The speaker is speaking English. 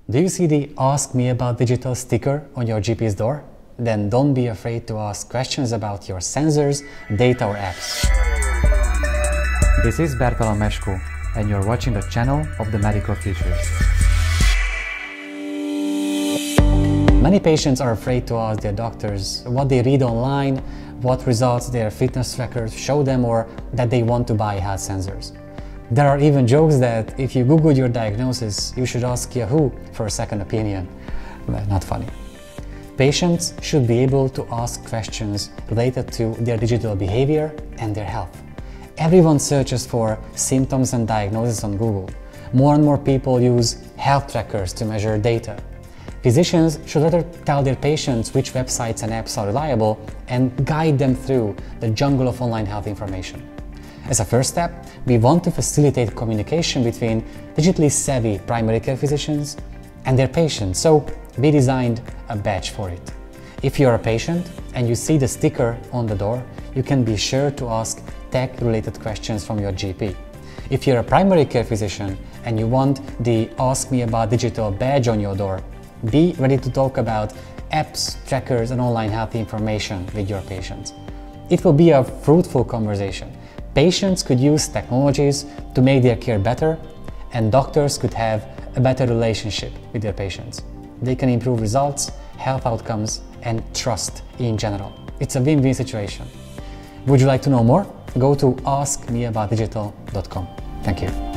Do you see the Ask Me About Digital sticker on your GP's door? Then don't be afraid to ask questions about your sensors, data or apps. This is Bertalan Meskó, and you're watching the channel of the Medical Futurist. Many patients are afraid to ask their doctors what they read online, what results their fitness trackers show them, or that they want to buy health sensors. There are even jokes that if you Google your diagnosis, you should ask Yahoo for a second opinion. Well, not funny. Patients should be able to ask questions related to their digital behavior and their health. Everyone searches for symptoms and diagnoses on Google. More and more people use health trackers to measure data. Physicians should rather tell their patients which websites and apps are reliable and guide them through the jungle of online health information. As a first step, we want to facilitate communication between digitally savvy primary care physicians and their patients, so we designed a badge for it. If you're a patient and you see the sticker on the door, you can be sure to ask tech-related questions from your GP. If you're a primary care physician and you want the Ask Me About Digital badge on your door, be ready to talk about apps, trackers and online health information with your patients. It will be a fruitful conversation. Patients could use technologies to make their care better, and doctors could have a better relationship with their patients. They can improve results, health outcomes, and trust in general. It's a win-win situation. Would you like to know more? Go to askmeaboutdigital.com. Thank you.